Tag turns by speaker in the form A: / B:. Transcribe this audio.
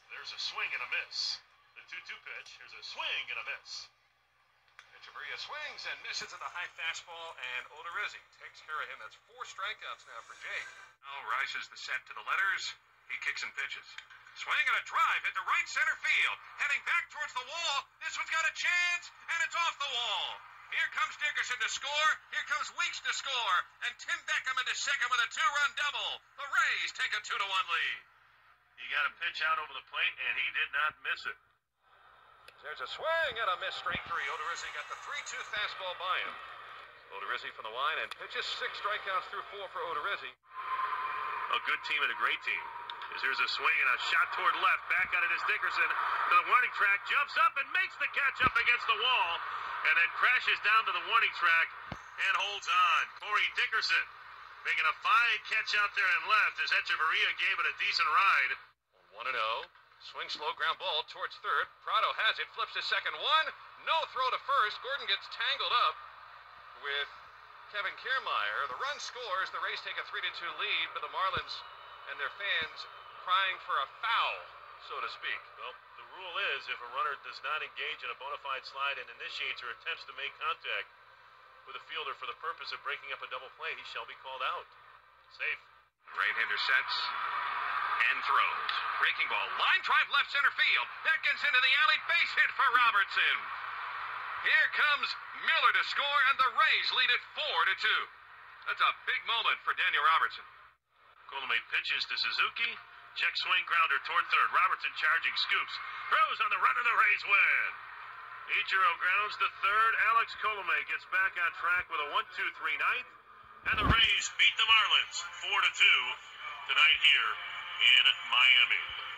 A: There's a swing and a miss. The 2-2 pitch. Here's a swing and a miss.
B: Echeverria swings and misses at the high fastball, and Odorizzi takes care of him. That's 4 strikeouts now for Jake. Now rises the set to the letters. He kicks and pitches. Swing and a drive into right center field. Heading back towards the wall. This one's got a chance, and it's off the wall. Here comes Dickerson to score. Here comes Weeks to score. And Tim Beckham into second with a 2-run double. The Rays take a 2-1 lead.
A: He got a pitch out over the plate, and he did not miss it.
B: There's a swing and a miss, straight 3. Odorizzi got the 3-2 fastball by him. Odorizzi from the line and pitches 6 strikeouts through 4 for Odorizzi.
A: A good team and a great team. As here's a swing and a shot toward left. Back at it is Dickerson to the warning track. Jumps up and makes the catch up against the wall. And then crashes down to the warning track and holds on. Corey Dickerson making a fine catch out there and left as Echeverria gave it a decent ride.
B: 1-0. Swing slow ground ball towards third. Prado has it. Flips to second. 1. No throw to first. Gordon gets tangled up with Kevin Kiermaier. The run scores. The Rays take a 3-2 lead, but the Marlins and their fans crying for a foul, so to speak.
A: Well, the rule is if a runner does not engage in a bona fide slide and initiates or attempts to make contact with a fielder for the purpose of breaking up a double play, he shall be called out. Safe.
B: Right-hander sets and throws. Breaking ball. Line drive left center field. That gets into the alley. Base hit for Robertson. Here comes Miller to score, and the Rays lead it 4-2. That's a big moment for Daniel Robertson.
A: Colomé pitches to Suzuki. Check swing grounder toward third. Robertson charging, scoops. Throws on the run, and the Rays win. Ichiro grounds to third. Alex Colomé gets back on track with a 1-2-3 ninth. And the Rays beat the Marlins 4-2 tonight here in Miami.